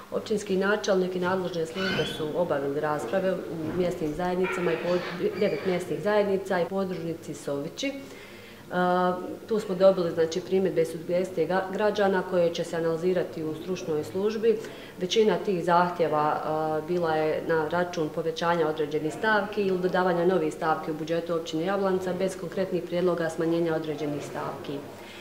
Općinski načelnik i nadležne službe su obavili rasprave u mjesnim zajednicama i 9 mjesnih zajednica i podružnici Sovići. Tu smo dobili primjedbe i sugestije građana koje će se analizirati u stručnoj službi. Većina tih zahtjeva bila je na račun povećanja određenih stavki ili dodavanja novih stavki u budžetu općine Jablanca bez konkretnih prijedloga smanjenja određenih stavki.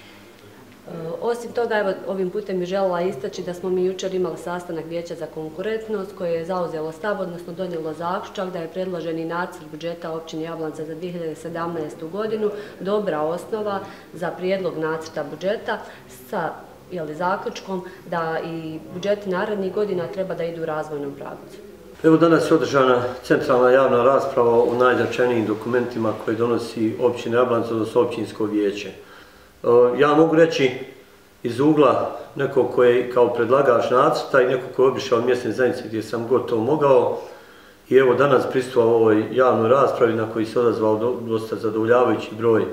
Osim toga, ovim putem bih željela istaći da smo mi jučer imali sastanak Vijeća za konkurentnost koje je zauzelo stav, odnosno donijelo zaključak da je predloženi nacrt budžeta općine Jablanca za 2017. godinu dobra osnova za prijedlog nacrta budžeta sa zaključkom da i budžeti narednih godina treba da idu u razvojnom pravcu. Evo danas je održana centralna javna rasprava o najznačajnijim dokumentima koje donosi općina Jablanca, odnosno općinsko vijeće. Ja mogu reći iz ugla nekog koji je kao predlagač nacrta i nekog koji je obišao mjesne zajednice gdje sam gotovo mogao i evo danas prisustvovao ovoj javnoj raspravi na koji se odazvao dosta zadovoljavajući broj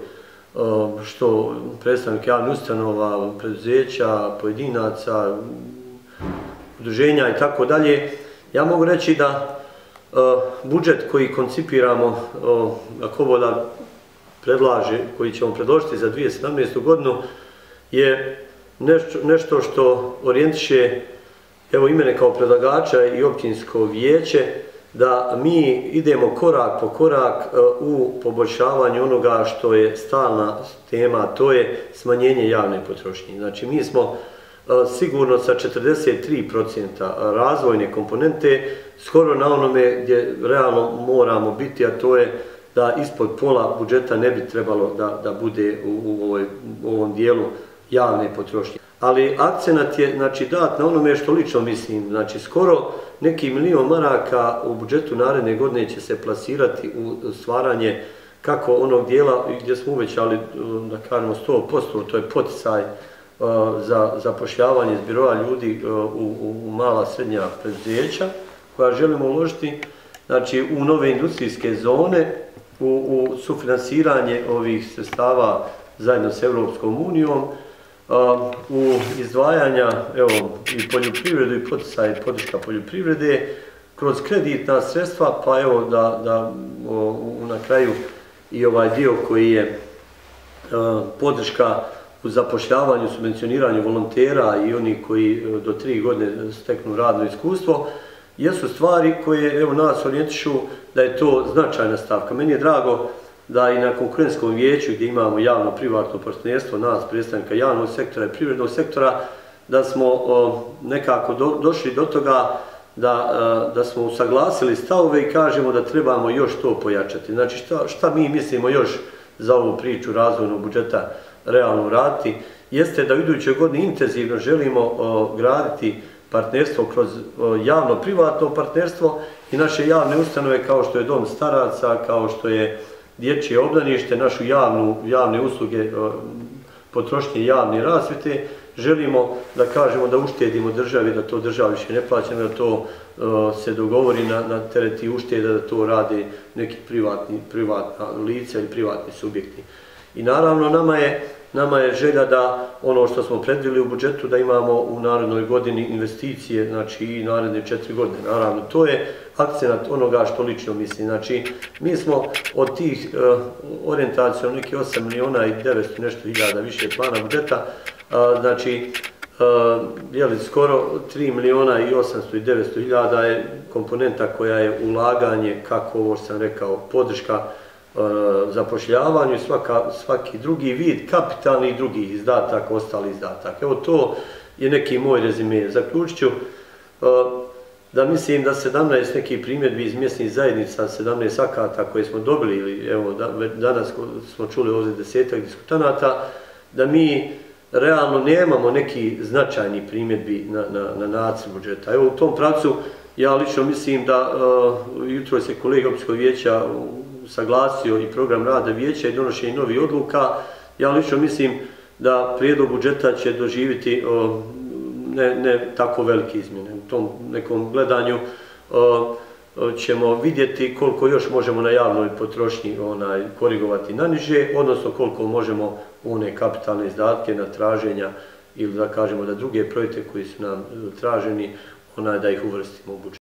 što predstavnika javnih ustanova, preduzeća, pojedinaca, udruženja i tako dalje. Ja mogu reći da budžet koji koncipiramo, ako voda predlaže, koji ćemo predložiti za 2017. godinu, je nešto što orijentiše evo i mene kao predlagača i općinsko vijeće da mi idemo korak po korak u poboljšavanju onoga što je stalna tema, to je smanjenje javne potrošnje. Znači mi smo sigurno sa 43% razvojne komponente skoro na onome gdje realno moramo biti, a to je da ispod pola budžeta ne bi trebalo da bude u ovom dijelu javne potrošnje. Ali akcenat je dat na onome što lično mislim. Znači skoro neki $1 milion u budžetu naredne godine će se plasirati u stvaranje kako onog dijela gdje smo uvećali, da kažemo 100%, to je poticaj za zapošljavanje iz biroa ljudi u mala srednja preduzeća koja želimo uložiti u nove industrijske zone, u sufinansiranje ovih sredstava zajedno s Europskom unijom, u izdvajanja i poljoprivredu i poticaj podrška poljoprivrede kroz kreditna sredstva, pa evo da na kraju i ovaj dio koji je podrška u zapošljavanju, subvencioniranju volontera i oni koji do 3 godine steknu radno iskustvo, jesu stvari koje nas orijentišu da je to značajna stavka. Meni je drago da i na konkurentskom vijeću gdje imamo javno-privatno partnerstvo, nas predstavnika javnog sektora i privrednog sektora, da smo nekako došli do toga da smo usaglasili stavove i kažemo da trebamo još to pojačati. Znači šta mi mislimo još za ovu priču razvojnog budžeta realno raditi, jeste da u idućoj godini intenzivno želimo graditi partnerstvo kroz javno-privatno partnerstvo i naše javne ustanove kao što je dom staraca, kao što je dječje obdanište, našu javne usluge, potrošnje javne rasvjete. Želimo da kažemo da uštedimo državi, da to država više ne plaća, da to se dogovori na tereti ušteda, da to rade neki privatna lica ili privatni subjekti. I naravno nama je želja da ono što smo predvidjeli u budžetu da imamo u narednoj godini investicije, znači i naredne 4 godine. Naravno, to je akcenat onoga što lično mislim. Znači, mi smo od tih orijentacijom nekih 8 miliona i 900 nešto hiljada više plana budžeta, znači, skoro 3 miliona i 800 i 900 hiljada je komponenta koja je ulaganje, kako ovo sam rekao, podrška zapošljavanju i svaki drugi vid kapitalnih i drugih izdataka, ostali izdataka. Evo to je neki moj rezime. Zaključit ću da mislim da 17 nekih primjedbi iz mjesnih zajednica, 17 akata koje smo dobili, ili evo danas smo čuli ovdje 10-ak diskutanata, da mi realno nemamo neki značajni primjedbi na nacrt budžeta. Evo u tom pravcu ja lično mislim da jutro se kolega općinskog vijeća saglasio i program rada vijeća i donošenje novih odluka. Ja lično mislim da prijedlog budžeta će doživjeti ne tako velike izmjene. U tom nekom gledanju ćemo vidjeti koliko još možemo na javnoj potrošnji korigovati na niže, odnosno koliko možemo one kapitalne izdatke na traženja ili da kažemo da druge projekte koji su nam traženi da ih uvrstimo u budžet.